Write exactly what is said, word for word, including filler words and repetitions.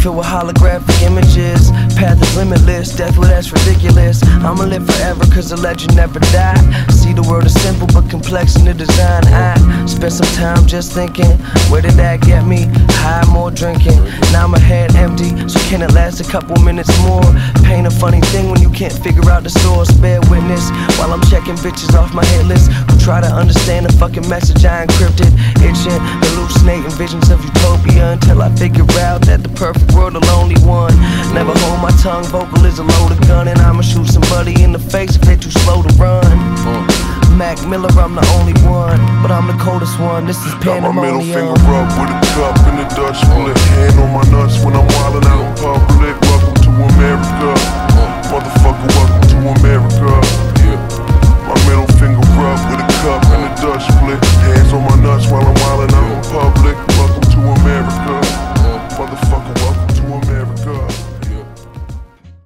filled with holographic images. Path is limitless, death, well that's ridiculous. I'ma live forever cause the legend never died. See, the world is simple but complex in the design. I spent some time just thinking, where did that get me? High, more drinking, now my head empty. So can it last a couple minutes more? Pain a funny thing when you can't figure out the source. Bear witness while I'm checking bitches off my hit list who try to understand the fucking message I encrypted. Itching, hallucinating visions of utopia until I figure out that the perfect world the lonely one. Never hold my tongue, vocal is a loaded gun, and I'ma shoot somebody in the face if they're too slow to run. Mac Miller, I'm the only one, but I'm the coldest one. This is pandemonium. Got my middle finger up with a cup in the Dutch split. Hand on my nuts when I'm wildin' out in public. Welcome to America, motherfucker, welcome to America. Yeah. My middle finger up with a cup in the Dutch split. Hands on my nuts while I'm